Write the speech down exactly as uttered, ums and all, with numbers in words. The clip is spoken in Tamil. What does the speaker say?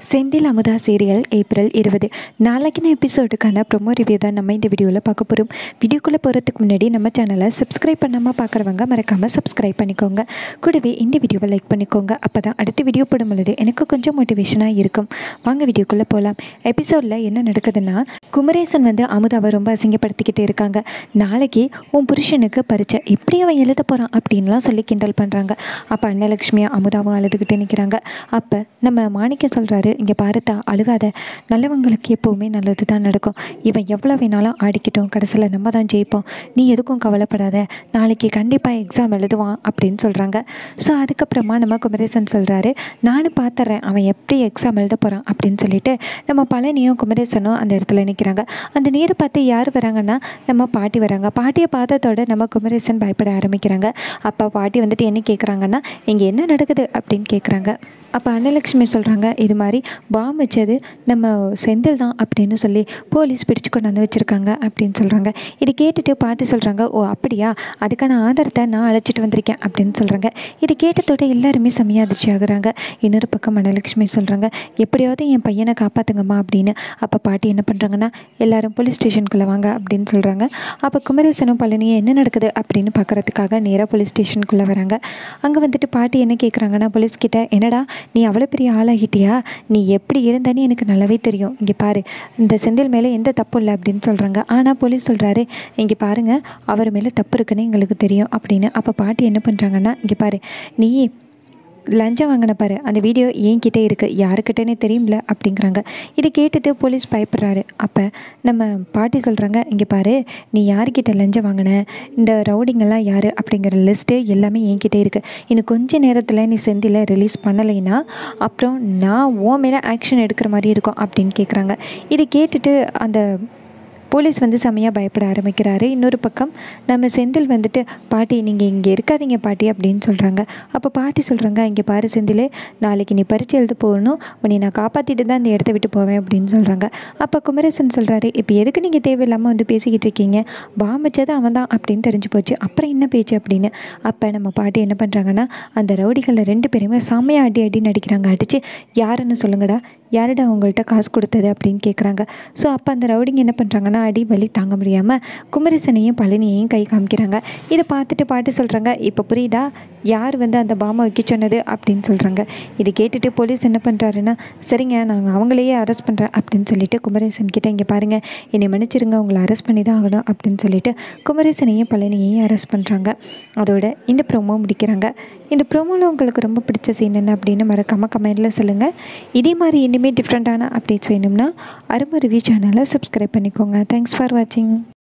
செந்தில் அமுதா சீரியல் ஏப்ரல் இருபது நாளைக்கின எபிசோடுக்கான ப்ரொமோ ரிவ்யூ தான் நம்ம இந்த வீடியோவில் பார்க்க போகிறோம். வீடியோக்குள்ளே போகிறதுக்கு முன்னாடி நம்ம சேனலை சப்ஸ்கிரைப் பண்ணாமல் பார்க்குறவங்க மறக்காமல் சப்ஸ்கிரைப் பண்ணிக்கோங்க. கூடவே இந்த வீடியோவை லைக் பண்ணிக்கோங்க. அப்போ தான் அடுத்த வீடியோ போடும் பொழுது எனக்கு கொஞ்சம் மோட்டிவேஷனாக இருக்கும். வாங்க வீடியோக்குள்ளே போகலாம். எபிசோடில் என்ன நடக்குதுன்னா, குமரேசன் வந்து அமுதாவை ரொம்ப அசிங்கப்படுத்திக்கிட்டு இருக்காங்க. நாளைக்கு உன் புருஷனுக்கு பரீட்சை, எப்படி அவன் எழுத போகிறான் அப்படின்லாம் சொல்லி கிண்டல் பண்ணுறாங்க. அப்போ அன்னலக்ஷ்மியாக அமுதாவும் அழுதுகிட்டு நிற்கிறாங்க. அப்போ நம்ம மாணிக்கம் சொல்கிறாரு, இங்கே பாருத்தா, அழுகாத, நல்லவங்களுக்கு எப்போவுமே நல்லது தான் நடக்கும். இவன் எவ்வளோ வேணாலும் ஆடிக்கிட்டோம், கடைசியில் நம்ம தான் ஜெயிப்போம். நீ எதுக்கும் கவலைப்படாத, நாளைக்கு கண்டிப்பாக எக்ஸாம் எழுதுவான் அப்படின்னு சொல்கிறாங்க. ஸோ அதுக்கப்புறமா நம்ம குமரேசன் சொல்கிறாரு, நானும் பார்த்துட்றேன் அவன் எப்படி எக்ஸாம் எழுத போகிறான் அப்படின்னு சொல்லிட்டு நம்ம பழனியும் குமரேசனும் அந்த இடத்துல நிற்கிறாங்க. அந்த நேரம் பார்த்து யார் வராங்கன்னா, நம்ம பாட்டி வராங்க. பாட்டியை பார்த்ததோட நம்ம குமரேசன் பயப்பட ஆரம்பிக்கிறாங்க. அப்போ பாட்டி வந்துட்டு என்ன கேட்குறாங்கன்னா, இங்கே என்ன நடக்குது அப்படின்னு கேட்குறாங்க. அப்போ அன்னலக்ஷ்மி சொல்கிறாங்க, இது மாதிரி பாம் வச்சது நம்ம செந்தில் தான் அப்படின்னு சொல்லி போலீஸ் பிடிச்சு கொண்டாந்து வச்சுருக்காங்க அப்படின்னு சொல்கிறாங்க. இது கேட்டுட்டு பாட்டி சொல்கிறாங்க, ஓ அப்படியா, அதுக்கான ஆதாரத்தை நான் அழைச்சிட்டு வந்திருக்கேன் அப்படின்னு சொல்கிறாங்க. இது கேட்டதோட எல்லாருமே செம்மையாக அதிர்ச்சி ஆகுறாங்க. இன்னொரு பக்கம் அன்னலக்ஷ்மி சொல்கிறாங்க, எப்படியாவது என் பையனை காப்பாற்றுங்கம்மா அப்படின்னு. அப்போ பாட்டி என்ன பண்ணுறாங்கன்னா, எல்லாரும் போலீஸ் ஸ்டேஷனுக்குள்ளே வாங்க அப்படின்னு சொல்கிறாங்க. அப்போ குமரேசனும் பழனியும் என்ன நடக்குது அப்படின்னு பார்க்குறதுக்காக நேராக போலீஸ் ஸ்டேஷனுக்குள்ளே வராங்க. அங்கே வந்துட்டு பாட்டி என்ன கேட்குறாங்கன்னா போலீஸ்கிட்ட, என்னடா நீ அவ்வளோ பெரிய ஆளாகிட்டியா, நீ எப்படி இருந்தானே எனக்கு நல்லாவே தெரியும், இங்கே பாரு, இந்த செந்தில் மேலே எந்த தப்பும் இல்லை அப்படின்னு சொல்கிறாங்க. ஆனால் போலீஸ் சொல்கிறாரு, இங்கே பாருங்கள், அவர் மேலே தப்பு இருக்குன்னு எங்களுக்கு தெரியும் அப்படின்னு. அப்போ பாட்டி என்ன பண்ணுறாங்கன்னா, இங்கே பாரு, நீ லஞ்சம் வாங்கின பாரு, அந்த வீடியோ என்கிட்டே இருக்குது, யாருக்கிட்டேனே தெரியும்ல அப்படிங்கிறாங்க. இதை கேட்டுட்டு போலீஸ் பயப்படுறாரு. அப்போ நம்ம பாட்டி சொல்கிறாங்க, இங்கே பாரு, நீ யார்கிட்ட லஞ்சம் வாங்கின, இந்த ரவுடிங்கெல்லாம் யார் அப்படிங்கிற லிஸ்ட்டு எல்லாமே என்கிட்டே இருக்குது. இன்னும் கொஞ்சம் நேரத்தில் நீ செந்தில ரிலீஸ் பண்ணலைன்னா அப்புறம் நான் உன் மேலே ஆக்ஷன் எடுக்கிற மாதிரி இருக்கும் அப்படின்னு கேட்குறாங்க. இதை கேட்டுட்டு அந்த போலீஸ் வந்து செம்மையாக பயப்பட ஆரம்பிக்கிறாரு. இன்னொரு பக்கம் நம்ம செந்தில் வந்துட்டு, பாட்டி நீங்கள் இங்கே இருக்காதீங்க பாட்டி அப்படின்னு சொல்கிறாங்க. அப்போ பாட்டி சொல்கிறாங்க, இங்கே பாரு செந்தில், நாளைக்கு நீ பரீட்சை எழுத போகணும், உன்னை நான் காப்பாற்றிட்டு தான் இந்த இடத்த விட்டு போவேன் அப்படின்னு சொல்கிறாங்க. அப்போ குமரேசன் சொல்கிறாரு, இப்போ எதுக்கு நீங்கள் தேவையில்லாமல் வந்து பேசிக்கிட்டு இருக்கீங்க, பாம் வச்சது அவன் தான் அப்படின்னு தெரிஞ்சு போச்சு, அப்புறம் என்ன பேச்சு அப்படின்னு. அப்போ நம்ம பாட்டி என்ன பண்ணுறாங்கன்னா, அந்த ரவுடிகளில் ரெண்டு பேருமே செம்மையாக அடி அடி நடிக்கிறாங்க. அடித்து யாருன்னு சொல்லுங்கடா, யாருடா அவங்கள்ட்ட காசு கொடுத்தது அப்படின்னு கேட்குறாங்க. ஸோ அப்போ அந்த ரவுடிங்க என்ன பண்ணுறாங்கன்னா, அடி வலி தாங்க முடியாமல் குமரேசனையும் பழனியையும் கை காமிக்கிறாங்க. இதை பார்த்துட்டு பாட்டு சொல்கிறாங்க, இப்போ புரியுதா யார் வந்து அந்த பாமை வைக்க சொன்னது அப்படின்னு சொல்கிறாங்க. இதை கேட்டுட்டு போலீஸ் என்ன பண்ணுறாருன்னா, சரிங்க நாங்கள் அவங்களையே அரெஸ்ட் பண்ணுறேன் அப்படின்னு சொல்லிட்டு குமரேசன் கிட்டே, இங்கே பாருங்கள், என்னை மன்னிச்சிருங்க, உங்களை அரெஸ்ட் பண்ணி தான் ஆகணும் அப்படின்னு சொல்லிட்டு குமரேசனையும் பழனியையும் அரெஸ்ட் பண்ணுறாங்க. அதோட இந்த ப்ரோமோ முடிக்கிறாங்க. இந்த ப்ரோமோவில் உங்களுக்கு ரொம்ப பிடிச்ச சீன் என்ன அப்படின்னு மறக்காமல் கமெண்டில் சொல்லுங்கள். இதே மாதிரி இனிமேல் டிஃப்ரெண்ட்டான அப்டேட்ஸ் வேணும்னா அருமை ரிவ்யூ சேனலை சப்ஸ்கிரைப் பண்ணிக்கோங்க. தேங்க்ஸ் ஃபார் வாட்சிங்.